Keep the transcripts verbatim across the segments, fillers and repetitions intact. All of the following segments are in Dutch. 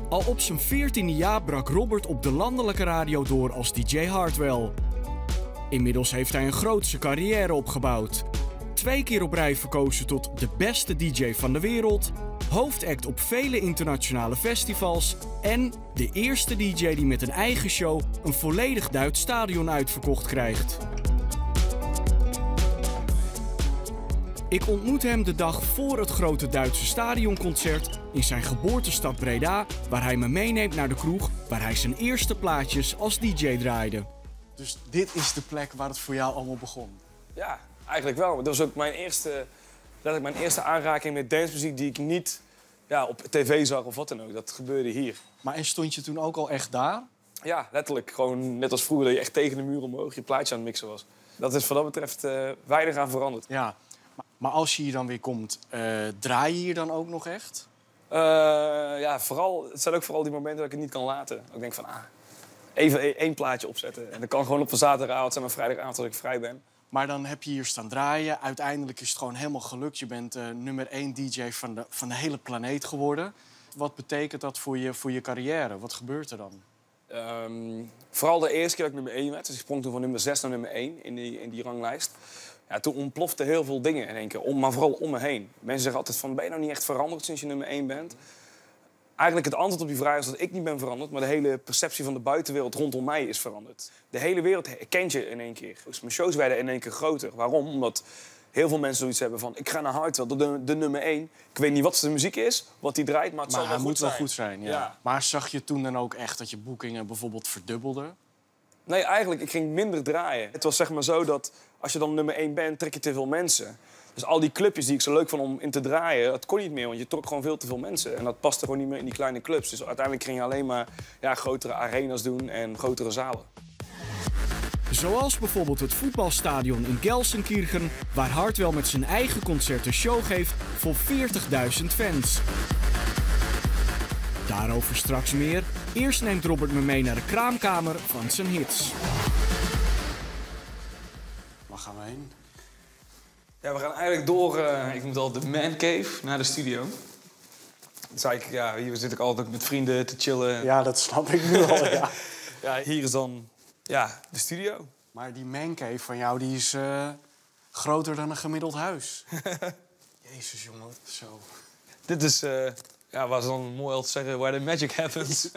Al op zijn veertiende jaar brak Robert op de landelijke radio door als D J Hardwell. Inmiddels heeft hij een grootse carrière opgebouwd. Twee keer op rij verkozen tot de beste D J van de wereld, hoofdact op vele internationale festivals en de eerste D J die met een eigen show een volledig Duits stadion uitverkocht krijgt. Ik ontmoet hem de dag voor het grote Duitse stadionconcert in zijn geboortestad Breda, waar hij me meeneemt naar de kroeg waar hij zijn eerste plaatjes als D J draaide. Dus dit is de plek waar het voor jou allemaal begon? Ja, eigenlijk wel. Dat was ook mijn eerste, letterlijk mijn eerste aanraking met dancemuziek die ik niet ja, op tv zag of wat dan ook. Dat gebeurde hier. Maar en stond je toen ook al echt daar? Ja, letterlijk. Gewoon net als vroeger dat je echt tegen de muur omhoog je plaatje aan het mixen was. Dat is wat dat betreft uh, weinig aan veranderd. Ja, maar, maar als je hier dan weer komt, uh, draai je hier dan ook nog echt? Uh, ja, vooral, het zijn ook vooral die momenten dat ik het niet kan laten. Ik denk van, ah, even één plaatje opzetten. En dat kan gewoon op een zaterdagavond zijn, maar vrijdagavond als ik vrij ben. Maar dan heb je hier staan draaien. Uiteindelijk is het gewoon helemaal gelukt. Je bent uh, nummer één D J van de, van de hele planeet geworden. Wat betekent dat voor je, voor je carrière? Wat gebeurt er dan? Um, vooral de eerste keer dat ik nummer één werd. Dus ik sprong toen van nummer zes naar nummer één in die, in die ranglijst. Ja, toen ontplofte heel veel dingen in één keer, om, maar vooral om me heen. Mensen zeggen altijd van, ben je nou niet echt veranderd sinds je nummer één bent? Eigenlijk het antwoord op die vraag is dat ik niet ben veranderd, maar de hele perceptie van de buitenwereld rondom mij is veranderd. De hele wereld kent je in één keer. Dus mijn shows werden in één keer groter. Waarom? Omdat heel veel mensen zoiets hebben van, ik ga naar Hardwell, de, de nummer één. Ik weet niet wat de muziek is, wat die draait, maar het maar zal wel hij goed moet zijn. wel goed zijn, ja. ja. Maar zag je toen dan ook echt dat je boekingen bijvoorbeeld verdubbelden? Nee, eigenlijk, ik ging minder draaien. Het was zeg maar zo dat als je dan nummer één bent, trek je te veel mensen. Dus al die clubjes die ik zo leuk vond om in te draaien, dat kon niet meer, want je trok gewoon veel te veel mensen. En dat paste gewoon niet meer in die kleine clubs. Dus uiteindelijk ging je alleen maar ja, grotere arenas doen en grotere zalen. Zoals bijvoorbeeld het voetbalstadion in Gelsenkirchen, waar Hardwell met zijn eigen concert een show geeft voor veertigduizend fans. Daarover straks meer. Eerst neemt Robert me mee naar de kraamkamer van zijn hits. Waar gaan we heen? Ja, we gaan eigenlijk door, uh, ik moet al de man cave, naar de studio. Dan zei ik, ja, hier zit ik altijd ook met vrienden te chillen. Ja, dat snap ik nu al, ja. Ja, hier is dan ja, de studio. Maar die mancave van jou, die is uh, groter dan een gemiddeld huis. Jezus, jongen, zo. Dit is, uh, ja, waar ze dan mooi altijd zeggen, where the magic happens.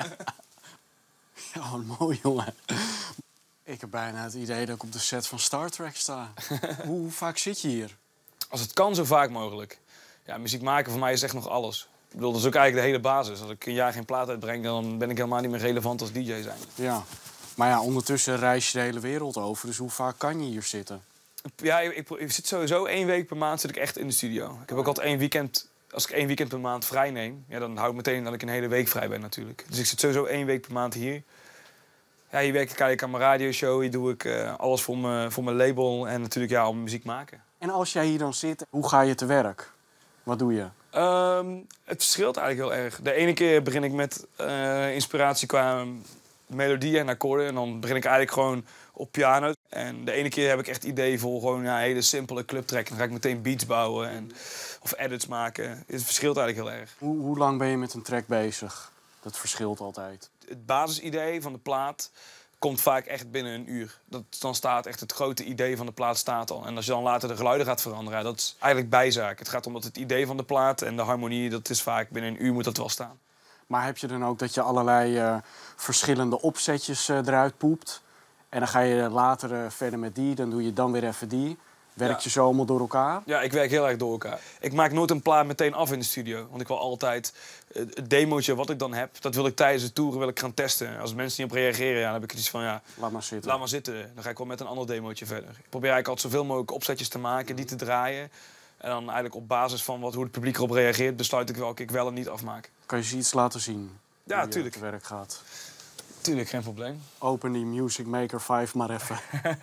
Ja, wat mooi, jongen. Ik heb bijna het idee dat ik op de set van Star Trek sta. hoe, hoe vaak zit je hier? Als het kan, zo vaak mogelijk. Ja, muziek maken voor mij is echt nog alles. Ik bedoel, dat is ook eigenlijk de hele basis. Als ik een jaar geen plaat uitbreng, dan ben ik helemaal niet meer relevant als D J zijn. Ja, maar ja, ondertussen reis je de hele wereld over. Dus hoe vaak kan je hier zitten? Ja, ik, ik, ik zit sowieso één week per maand zit ik echt in de studio. Ik heb ook altijd één weekend... Als ik één weekend per maand vrij neem, ja, dan hou ik meteen dat ik een hele week vrij ben natuurlijk. Dus ik zit sowieso één week per maand hier. Ja, hier werk ik eigenlijk aan mijn radioshow. Hier doe ik uh, alles voor mijn, voor mijn label en natuurlijk ja, om muziek maken. En als jij hier dan zit, hoe ga je te werk? Wat doe je? Um, het verschilt eigenlijk heel erg. De ene keer begin ik met uh, inspiratie qua melodieën en akkoorden. En dan begin ik eigenlijk gewoon op piano. En de ene keer heb ik echt idee voor gewoon ja, hele simpele clubtrack. Dan ga ik meteen beats bouwen en, of edits maken. Het verschilt eigenlijk heel erg. Hoe, hoe lang ben je met een track bezig? Dat verschilt altijd. Het basisidee van de plaat komt vaak echt binnen een uur. Dat, dan staat echt het grote idee van de plaat staat al. En als je dan later de geluiden gaat veranderen, dat is eigenlijk bijzaak. Het gaat om dat het idee van de plaat en de harmonie, dat is vaak binnen een uur moet dat wel staan. Maar heb je dan ook dat je allerlei uh, verschillende opzetjes uh, eruit poept? En dan ga je later uh, verder met die, dan doe je dan weer even die. Werk je ja. zo allemaal door elkaar? Ja, ik werk heel erg door elkaar. Ik maak nooit een plaat meteen af in de studio. Want ik wil altijd het demootje wat ik dan heb, dat wil ik tijdens de tour wil ik gaan testen. Als mensen niet op reageren, ja, dan heb ik iets van ja, laat maar zitten. Laat maar zitten. Dan ga ik wel met een ander demootje verder. Ik probeer eigenlijk altijd zoveel mogelijk opzetjes te maken, die te draaien. En dan eigenlijk op basis van wat, hoe het publiek erop reageert, besluit ik welke ik wel en niet afmaak. Kan je ze iets laten zien? Ja, tuurlijk. Hoe je te werk gaat. Tuurlijk, geen probleem. Open die Music Maker vijf maar even.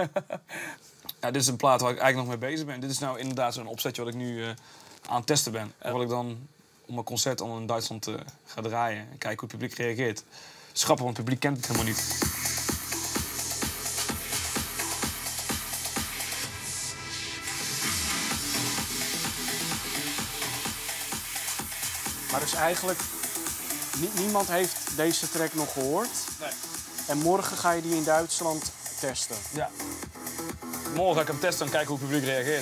Ja, dit is een plaat waar ik eigenlijk nog mee bezig ben. Dit is nou inderdaad zo'n opzetje wat ik nu uh, aan het testen ben. En wat ik dan op mijn concert in Duitsland uh, ga draaien en kijken hoe het publiek reageert. Het is grappig, want het publiek kent het helemaal niet. Maar dus eigenlijk Nie- niemand heeft deze track nog gehoord. Nee. En morgen ga je die in Duitsland testen. Ja. Morgen ga ik hem testen en kijken hoe het publiek reageert.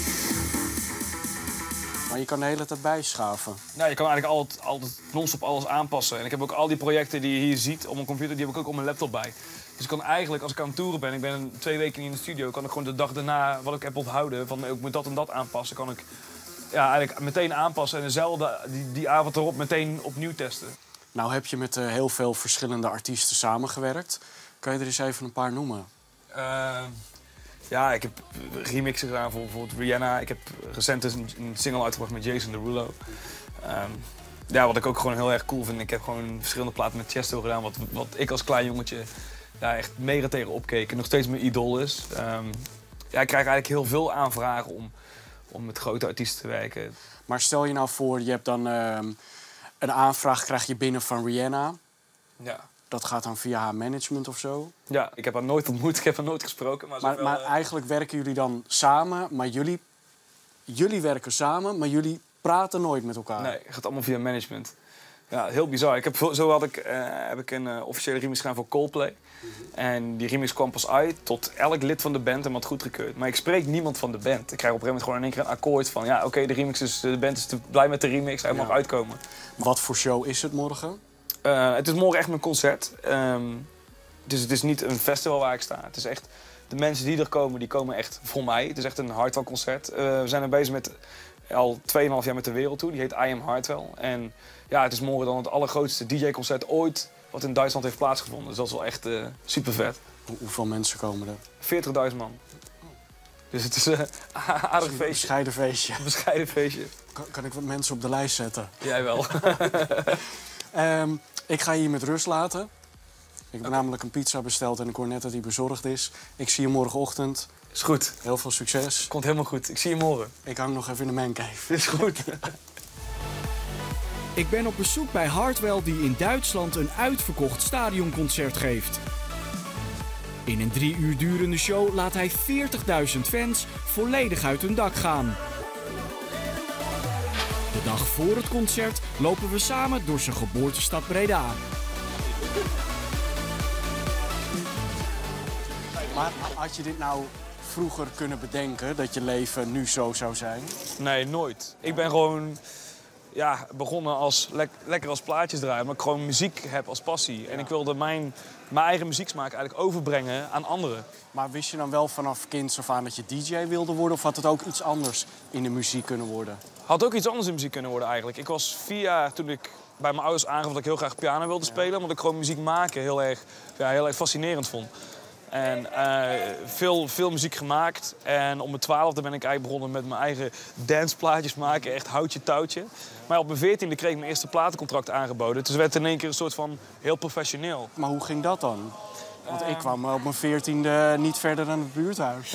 Maar je kan de hele tijd bijschaven. Nou, je kan eigenlijk altijd, altijd non-stop alles aanpassen. En ik heb ook al die projecten die je hier ziet op mijn computer, die heb ik ook op mijn laptop bij. Dus ik kan eigenlijk, als ik aan het toeren ben, ik ben twee weken niet in de studio, kan ik gewoon de dag daarna, wat ik heb onthouden, van ik moet dat en dat aanpassen, kan ik ja, eigenlijk meteen aanpassen en dezelfde, die, die avond erop meteen opnieuw testen. Nou heb je met uh, heel veel verschillende artiesten samengewerkt. Kan je er eens even een paar noemen? Uh, ja, ik heb remixen gedaan voor bijvoorbeeld Rihanna. Ik heb recent dus een, een single uitgebracht met Jason Derulo. Um, ja, wat ik ook gewoon heel erg cool vind. Ik heb gewoon verschillende platen met Chesto gedaan, wat, wat ik als klein jongetje ja, echt mega tegen opkeek en nog steeds mijn idool is. Um, ja, ik krijg eigenlijk heel veel aanvragen om, om met grote artiesten te werken. Maar stel je nou voor, je hebt dan uh, een aanvraag krijg je binnen van Rihanna. Ja. Dat gaat dan via haar management of zo. Ja, ik heb haar nooit ontmoet, ik heb haar nooit gesproken. Maar, Maar, zoveel, maar uh... eigenlijk werken jullie dan samen, maar jullie, jullie werken samen, maar jullie praten nooit met elkaar. Nee, het gaat allemaal via management. Ja, heel bizar. Ik heb, zo had ik, uh, heb ik een uh, officiële remix gedaan voor Coldplay. En die remix kwam pas uit tot elk lid van de band hem had goedgekeurd. Maar ik spreek niemand van de band. Ik krijg op een gegeven moment gewoon in één keer een akkoord van... ja, oké, okay, de remix is, de band is te blij met de remix, hij ja. mag uitkomen. Wat voor show is het morgen? Uh, het is morgen echt mijn concert. Um, dus het is niet een festival waar ik sta. Het is echt... De mensen die er komen, die komen echt voor mij. Het is echt een Hartwell concert. Uh, we zijn er bezig met... al tweeënhalf jaar met de wereld toe. Die heet I Am Hartwell. En ja, het is morgen dan het allergrootste D J-concert ooit wat in Duitsland heeft plaatsgevonden. Dus dat is wel echt uh, super vet. Hoe, hoeveel mensen komen er? veertigduizend man. Dus het is uh, een aardig feestje. Een bescheiden feestje. Een bescheiden feestje. Kan, kan ik wat mensen op de lijst zetten? Jij wel. um, ik ga je hier met rust laten. Ik heb okay. namelijk een pizza besteld en ik hoor net dat die bezorgd is. Ik zie je morgenochtend. Is goed. Heel veel succes. Komt helemaal goed. Ik zie je morgen. Ik hang nog even in de mancave. Is goed. Ik ben op bezoek bij Hartwell die in Duitsland een uitverkocht stadionconcert geeft. In een drie uur durende show laat hij veertigduizend fans volledig uit hun dak gaan. De dag voor het concert lopen we samen door zijn geboortestad Breda. Maar had je dit nou vroeger kunnen bedenken, dat je leven nu zo zou zijn? Nee, nooit. Ik ben gewoon ja, begonnen als le lekker als plaatjes draaien, omdat ik gewoon muziek heb als passie. Ja. En ik wilde mijn, mijn eigen muzieksmaak eigenlijk overbrengen aan anderen. Maar wist je dan wel vanaf kinds af aan dat je D J wilde worden? Of had het ook iets anders in de muziek kunnen worden? Had ook iets anders in muziek kunnen worden eigenlijk. Ik was vier jaar toen ik bij mijn ouders aangaf dat ik heel graag piano wilde spelen. Ja. Omdat ik gewoon muziek maken heel erg, ja, heel erg fascinerend vond. En uh, veel, veel muziek gemaakt. En op mijn twaalfde ben ik eigenlijk begonnen met mijn eigen danceplaatjes maken. Echt houtje touwtje. Maar op mijn veertiende kreeg ik mijn eerste platencontract aangeboden. Dus werd het in één keer een soort van heel professioneel. Maar hoe ging dat dan? Want ik kwam op mijn veertiende niet verder dan het buurthuis.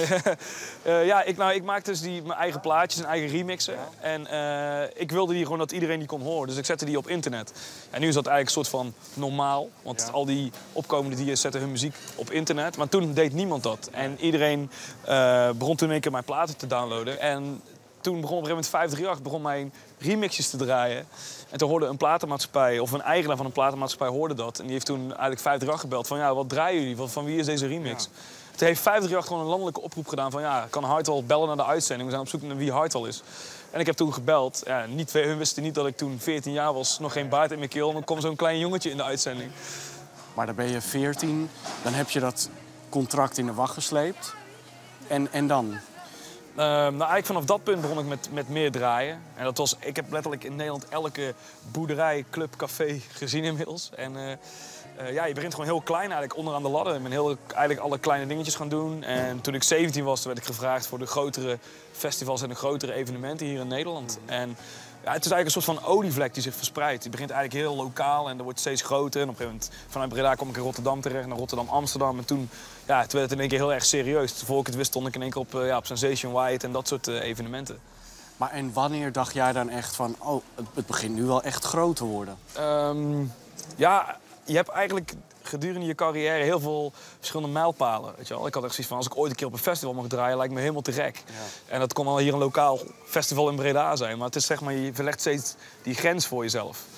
uh, ja, ik, nou, ik maakte dus die, mijn eigen plaatjes en eigen remixen. Ja. En uh, ik wilde die gewoon dat iedereen die kon horen. Dus ik zette die op internet. En nu is dat eigenlijk een soort van normaal. Want ja. al die opkomende D J's zetten hun muziek op internet. Maar toen deed niemand dat. En iedereen uh, begon toen in één keer mijn platen te downloaden. En toen begon op een gegeven moment vijf drie acht begon mijn remixjes te draaien. En toen hoorde een platenmaatschappij, of een eigenaar van een platenmaatschappij hoorde dat. En die heeft toen eigenlijk vijf drie acht gebeld van ja, wat draaien jullie? Van, van wie is deze remix? Ja. Toen heeft vijf drie acht gewoon een landelijke oproep gedaan van ja, kan Hartwell bellen naar de uitzending? We zijn op zoek naar wie Hartwell is. En ik heb toen gebeld. Ja, niet, hun wisten niet dat ik toen veertien jaar was, nog geen baard in mijn keel. En dan kwam zo'n klein jongetje in de uitzending. Maar dan ben je veertien, dan heb je dat contract in de wacht gesleept. En, en dan? Uh, nou, eigenlijk vanaf dat punt begon ik met, met meer draaien. En dat was, ik heb letterlijk in Nederland elke boerderij, club, café gezien inmiddels. En uh, uh, ja, je begint gewoon heel klein eigenlijk onderaan de ladder. Ik ben heel, eigenlijk alle kleine dingetjes gaan doen. En toen ik zeventien was, werd ik gevraagd voor de grotere festivals en de grotere evenementen hier in Nederland. En ja, het is eigenlijk een soort van olievlek die zich verspreidt. Die begint eigenlijk heel lokaal en dat wordt steeds groter. En op een gegeven moment vanuit Breda kwam ik in Rotterdam terecht, naar Rotterdam, Amsterdam. En toen, ja, toen werd het in één keer heel erg serieus. Voor ik het wist stond ik in één keer op, uh, ja, op Sensation White en dat soort uh, evenementen. Maar en wanneer dacht jij dan echt van, oh, het, het begint nu wel echt groot te worden? Um, ja, je hebt eigenlijk gedurende je carrière heel veel verschillende mijlpalen. Weet je wel? Ik had echt zoiets van, als ik ooit een keer op een festival mag draaien, lijkt me helemaal te gek. Ja. En dat kon al hier een lokaal festival in Breda zijn. Maar het is zeg maar, je verlegt steeds die grens voor jezelf.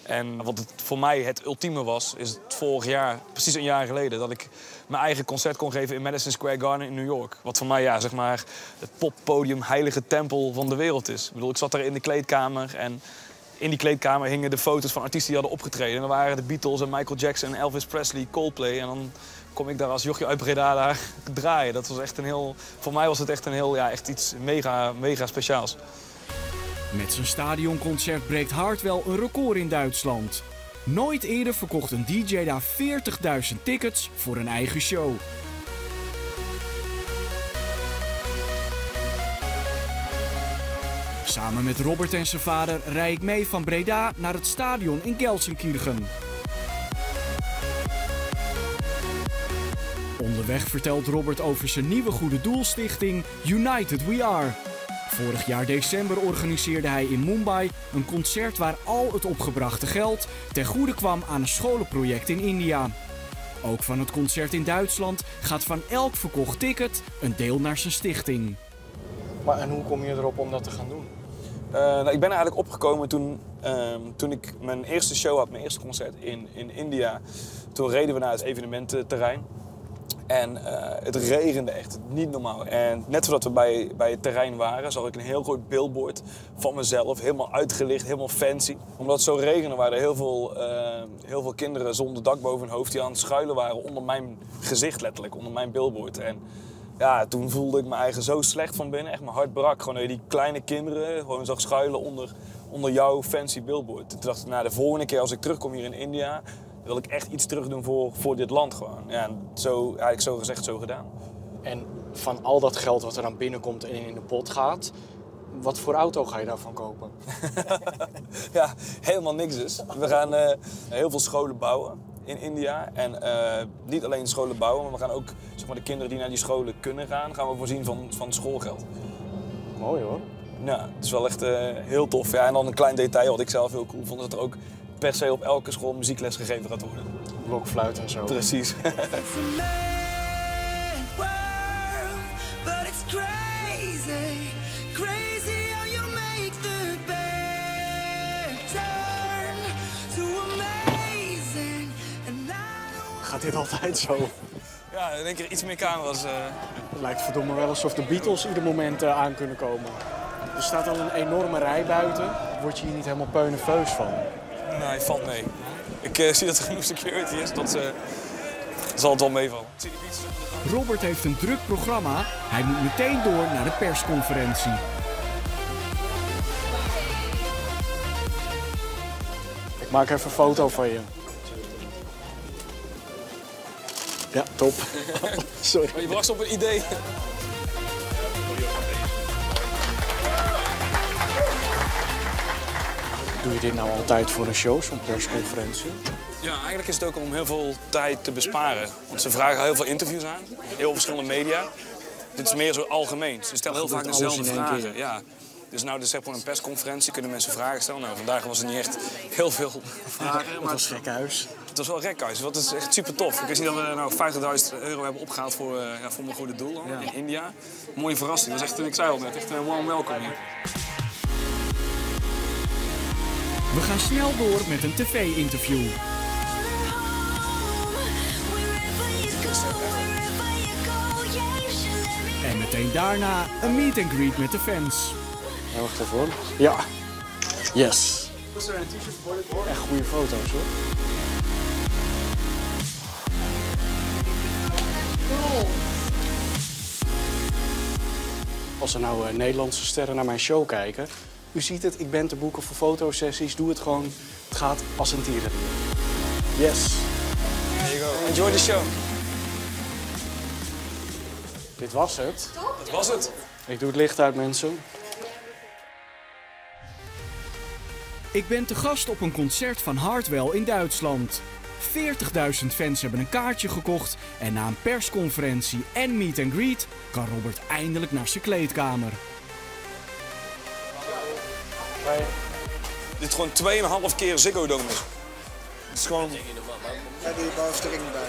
En wat het voor mij het ultieme was, is het vorig jaar, precies een jaar geleden, dat ik mijn eigen concert kon geven in Madison Square Garden in New York. Wat voor mij ja, zeg maar, het poppodium, heilige tempel van de wereld is. Ik bedoel, ik zat daar in de kleedkamer en in die kleedkamer hingen de foto's van artiesten die hadden opgetreden. En dan waren de Beatles en Michael Jackson, Elvis Presley, Coldplay. En dan kom ik daar als jochie uit Breda daar draaien. Dat was echt een heel, voor mij was het echt een heel, ja, echt iets mega, mega speciaals. Met zijn stadionconcert breekt Hardwell een record in Duitsland. Nooit eerder verkocht een D J daar veertigduizend tickets voor een eigen show. Samen met Robert en zijn vader rijd ik mee van Breda naar het stadion in Gelsenkirchen. Onderweg vertelt Robert over zijn nieuwe goede doelstichting United We Are. Vorig jaar december organiseerde hij in Mumbai een concert waar al het opgebrachte geld ten goede kwam aan een scholenproject in India. Ook van het concert in Duitsland gaat van elk verkocht ticket een deel naar zijn stichting. Maar en hoe kom je erop om dat te gaan doen? Uh, nou, ik ben eigenlijk opgekomen toen, uh, toen ik mijn eerste show had, mijn eerste concert in, in India. Toen reden we naar het evenemententerrein. En uh, het regende echt, niet normaal. En net voordat we bij, bij het terrein waren, zag ik een heel groot billboard van mezelf. Helemaal uitgelicht, helemaal fancy. Omdat het zo regende waren er heel veel, uh, heel veel kinderen zonder dak boven hun hoofd die aan het schuilen waren onder mijn gezicht letterlijk, onder mijn billboard. En ja, toen voelde ik me eigen zo slecht van binnen, echt mijn hart brak. Gewoon die kleine kinderen gewoon zag schuilen onder, onder jouw fancy billboard. Toen dacht ik, nou, de volgende keer als ik terugkom hier in India, wil ik echt iets terug doen voor, voor dit land gewoon. Ja, en zo, eigenlijk zo gezegd, zo gedaan. En van al dat geld wat er dan binnenkomt en in de pot gaat, wat voor auto ga je daarvan kopen? Ja, helemaal niks dus. We gaan uh, heel veel scholen bouwen in India. En uh, niet alleen scholen bouwen, maar we gaan ook zeg maar, de kinderen die naar die scholen kunnen gaan, gaan we voorzien van, van schoolgeld. Mooi hoor. Ja, het is wel echt uh, heel tof. Ja, en dan een klein detail wat ik zelf heel cool vond, dat er ook per se op elke school muziekles gegeven gaat worden. Blokfluit en zo. Precies. Gaat dit altijd zo? Ja, in één keer iets meer camera's. Uh... Het lijkt verdomme wel alsof de Beatles ieder moment uh, aan kunnen komen. Er staat al een enorme rij buiten. Word je hier niet helemaal peuneveus van? Nee, valt mee. Ik uh, zie dat er genoeg security is, dat uh, zal het wel meevallen. Robert heeft een druk programma. Hij moet meteen door naar de persconferentie. Ik maak even een foto van je. Ja, top. Sorry. Maar je bracht op een idee. Doe je dit nou altijd voor een show, zo'n persconferentie? Ja, eigenlijk is het ook om heel veel tijd te besparen. Want ze vragen heel veel interviews aan, heel veel verschillende media. Dit is meer zo algemeen. Ze stellen heel vaak dezelfde vragen. Ja. Dus nou, dus zeg maar een persconferentie kunnen mensen vragen stellen. Nou, vandaag was er niet echt heel veel vragen. Maar het was gekhuis. Het was wel rekhuis, dat is echt super tof. Ik wist niet dat we nou vijftigduizend euro hebben opgehaald voor, uh, ja, voor mijn goede doel dan, ja. In India. Mooie verrassing, dat is echt, ik zei al net, echt een warm welkom hier. We gaan snel door met een tv-interview. En meteen daarna een meet and greet met de fans. Ja, wacht even hoor. Ja. Yes. Echt goede foto's hoor. Als er nou uh, Nederlandse sterren naar mijn show kijken, u ziet het, ik ben te boeken voor fotosessies, doe het gewoon. Het gaat als een tierenlier. Yes. There you go. Enjoy the show. Dit was het. Dat was het. Ik doe het licht uit, mensen. Ik ben te gast op een concert van Hardwell in Duitsland. veertigduizend fans hebben een kaartje gekocht en na een persconferentie en meet and greet kan Robert eindelijk naar zijn kleedkamer. Hey. Dit is gewoon tweeënhalf keer Ziggo Dome is. Het is gewoon... Ja, die bouwstring bij.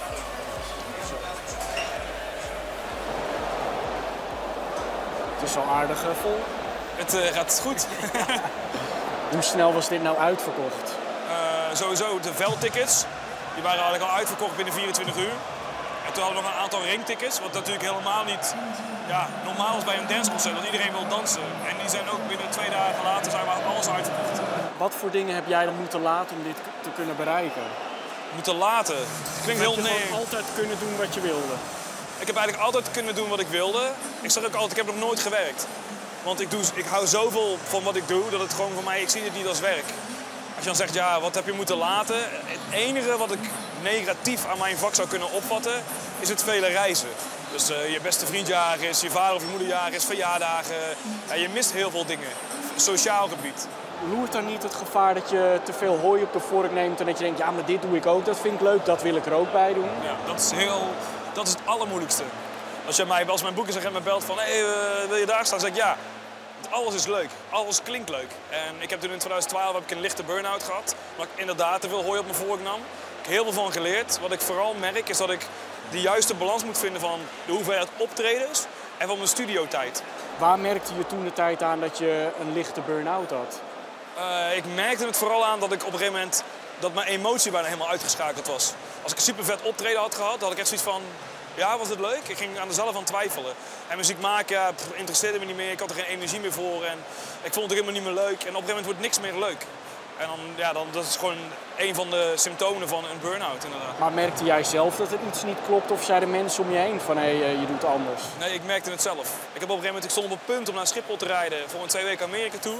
Het is al aardig uh, vol. Het uh, gaat goed. Hoe snel was dit nou uitverkocht? Uh, sowieso de veldtickets. Die waren eigenlijk al uitverkocht binnen vierentwintig uur. En toen hadden we nog een aantal ringtickets, wat natuurlijk helemaal niet ja, normaal is bij een danceconcert, dat iedereen wil dansen. En die zijn ook binnen twee dagen later zijn we alles uitverkocht. Wat voor dingen heb jij dan moeten laten om dit te kunnen bereiken? Moeten laten. Het klinkt heel Heb je nee. gewoon altijd kunnen doen wat je wilde? Ik heb eigenlijk altijd kunnen doen wat ik wilde. Ik zeg ook altijd, ik heb nog nooit gewerkt. Want ik, doe, ik hou zoveel van wat ik doe, dat het gewoon voor mij, ik zie het niet als werk. Als je dan zegt, ja, wat heb je moeten laten? Het enige wat ik negatief aan mijn vak zou kunnen opvatten, is het vele reizen. Dus uh, je beste vriend jarig is, je vader of je moeder jarig is, verjaardagen. Ja, je mist heel veel dingen, sociaal gebied. Loert dan niet het gevaar dat je te veel hooi op de vork neemt en dat je denkt, ja, maar dit doe ik ook, dat vind ik leuk, dat wil ik er ook bij doen? Ja, dat is heel, dat is het allermoeilijkste. Als je mij, als mijn boeken zegt en me belt van, hé, hey, uh, wil je daar staan? Dan zeg ik ja. Alles is leuk, alles klinkt leuk. En ik heb toen in twintig twaalf heb ik een lichte burn-out gehad, omdat ik inderdaad te veel hooi op mijn vork nam. Ik heb heel veel van geleerd. Wat ik vooral merk is dat ik de juiste balans moet vinden van de hoeveelheid optredens en van mijn studiotijd. Waar merkte je toen de tijd aan dat je een lichte burn-out had? Uh, ik merkte het vooral aan dat ik op een gegeven moment dat mijn emotie bijna helemaal uitgeschakeld was. Als ik een super vet optreden had gehad, dan had ik echt zoiets van, ja, was het leuk? Ik ging aan mezelf aan twijfelen. En muziek maken, ja, pff, interesseerde me niet meer. Ik had er geen energie meer voor en ik vond het helemaal niet meer leuk. En op een gegeven moment wordt niks meer leuk. En dan, ja, dan, dat is gewoon een van de symptomen van een burn-out inderdaad. Maar merkte jij zelf dat het iets niet klopt of zeiden mensen om je heen van hé, hey, je doet anders? Nee, ik merkte het zelf. Ik heb op een gegeven moment, ik stond op het punt om naar Schiphol te rijden voor een twee weken Amerika tour.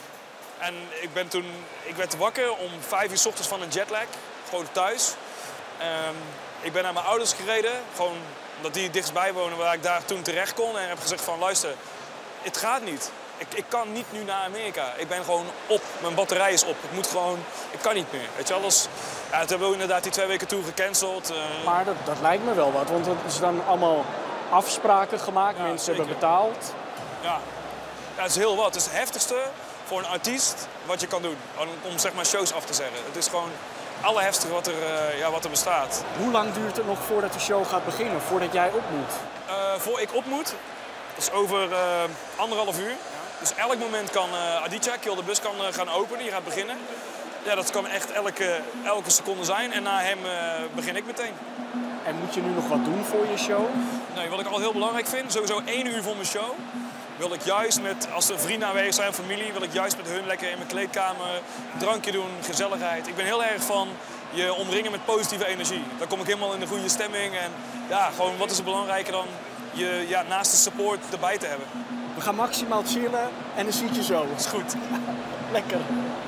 En ik ben toen, ik werd wakker om vijf uur 's ochtends van een jetlag, gewoon thuis. Um, ik ben naar mijn ouders gereden, gewoon omdat die dichtstbij wonen waar ik daar toen terecht kon. En heb gezegd van luister, het gaat niet. Ik, ik kan niet nu naar Amerika. Ik ben gewoon op. Mijn batterij is op. Ik moet gewoon, ik kan niet meer. Weet je wel, dus, ja, toen hebben we inderdaad die twee weken tour gecanceld. Uh... Maar dat, dat lijkt me wel wat, want er is dan allemaal afspraken gemaakt, Ja, mensen zeker. hebben betaald. Ja. ja, het is heel wat. Het is het heftigste voor een artiest wat je kan doen. Om, om zeg maar shows af te zeggen. Het is gewoon het allerheftigste wat er, uh, ja, wat er bestaat. Hoe lang duurt het nog voordat de show gaat beginnen, voordat jij op moet? Uh, voor ik op moet, dat is over uh, anderhalf uur. Dus elk moment kan uh, Aditya, Kill the Bus, kan uh, gaan openen. Die gaat beginnen. Ja, dat kan echt elke, elke seconde zijn. En na hem uh, begin ik meteen. En moet je nu nog wat doen voor je show? Nee, wat ik al heel belangrijk vind, sowieso één uur voor mijn show. Wil ik juist met, als er vrienden aanwezig zijn, familie, wil ik juist met hun lekker in mijn kleedkamer een drankje doen, gezelligheid. Ik ben heel erg van je omringen met positieve energie. Dan kom ik helemaal in de goede stemming. En ja, gewoon wat is er belangrijker dan je ja, naast de support erbij te hebben. We gaan maximaal chillen en dan zie je zo. Dat is goed. Lekker.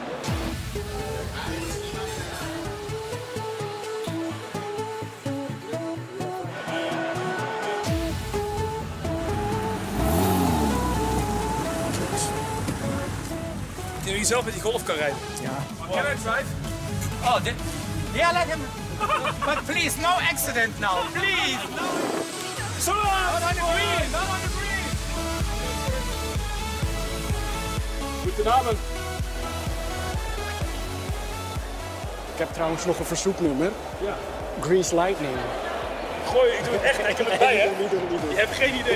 Dat je zelf met die golf kan rijden. Ja. Can I drive? Oh, the, yeah, let him. But please, no accident now, please. No. Zo! Not on the green, not on the green. Goedenavond. Ik heb trouwens nog een verzoeknummer. Ja. Grease Lightning. Gooi, ik doe het echt. Ik doe het bij, hè? Niet doen, niet doen. Je hebt geen idee.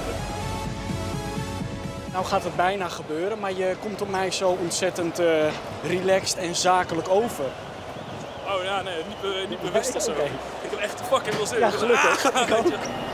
Nou gaat het bijna gebeuren, maar je komt op mij zo ontzettend uh, relaxed en zakelijk over. Oh ja, nee, niet, be niet bewust of zo. Okay. Ik heb echt fucking veel zin. Ja, gelukkig. Ah, weet je.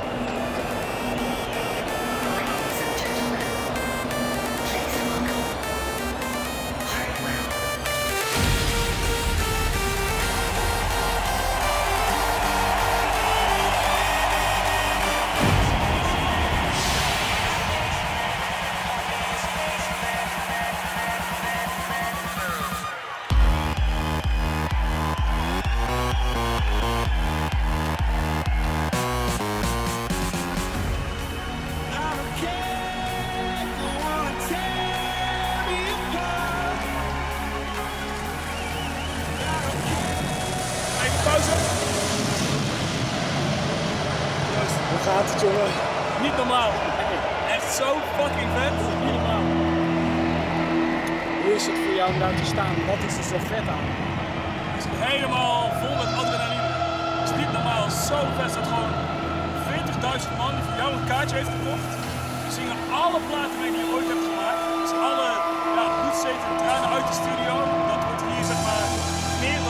Hoe gaat het, jongen? Niet normaal. Echt zo fucking vet. Niet normaal. Hoe is het voor jou om daar te staan? Wat is er zo vet aan? Het is helemaal vol met adrenaline. Het is niet normaal. Zo vet dat gewoon veertigduizend man die voor jou een kaartje heeft gekocht. Die zingen alle platen mee die je ooit hebt gemaakt. Dus alle ja, bloedzeten tranen uit de studio. Dat wordt hier zeg maar meer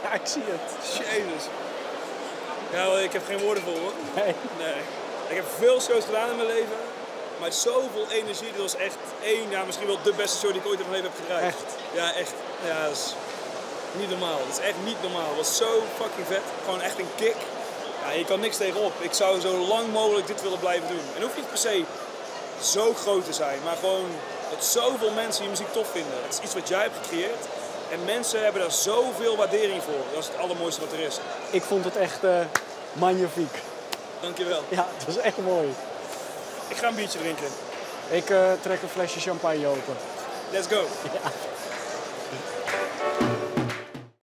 Ja, ik zie het. Jezus. Ja, ik heb geen woorden voor hoor. Nee. Nee. Ik heb veel shows gedaan in mijn leven. Maar zoveel energie, dat was echt één, ja, misschien wel de beste show die ik ooit in mijn leven heb gedraaid. Echt? Ja, echt. Ja, dat is niet normaal. Dat is echt niet normaal. Het was zo fucking vet. Gewoon echt een kick. Ja, je kan niks tegenop. Ik zou zo lang mogelijk dit willen blijven doen. En hoeft niet per se zo groot te zijn, maar gewoon dat zoveel mensen je muziek tof vinden. Het is iets wat jij hebt gecreëerd. En mensen hebben daar zoveel waardering voor. Dat is het allermooiste wat er is. Ik vond het echt uh, magnifiek. Dankjewel. Ja, het was echt mooi. Ik ga een biertje drinken. Ik uh, trek een flesje champagne open. Let's go. Ja.